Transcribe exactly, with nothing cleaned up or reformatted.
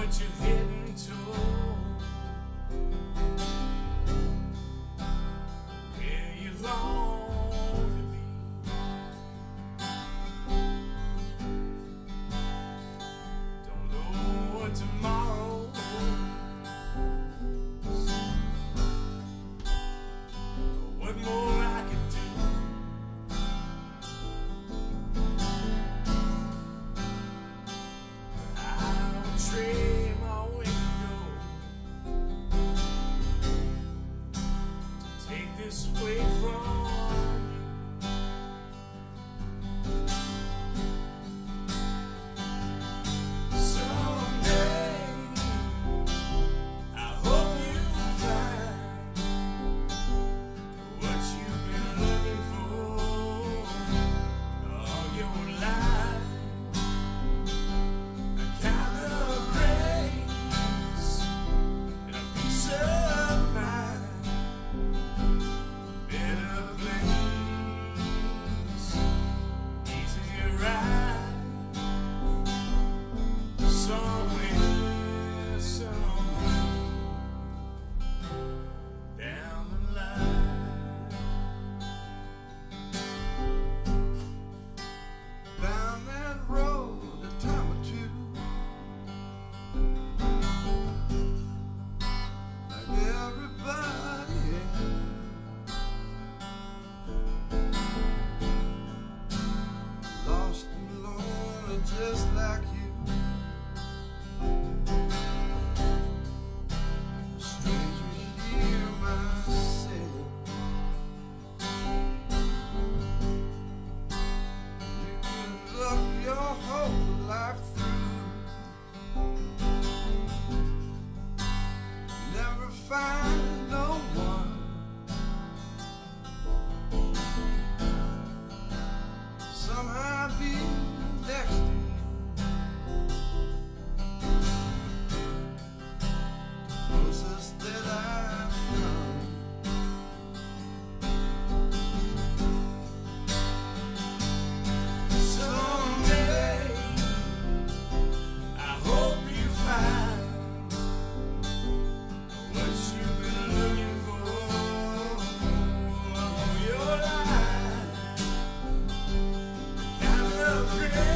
what you're heading to. Where you long to be. Don't know what tomorrow holds, or what more I can do. Trade my window to take this away from you. Someday I hope you find what you've been looking for all your life. Just like you, a stranger here myself. You can look your whole life through, never find no one somehow be next to you. Closest that I've come. Someday I hope you find what you've been looking for all your life. Kind of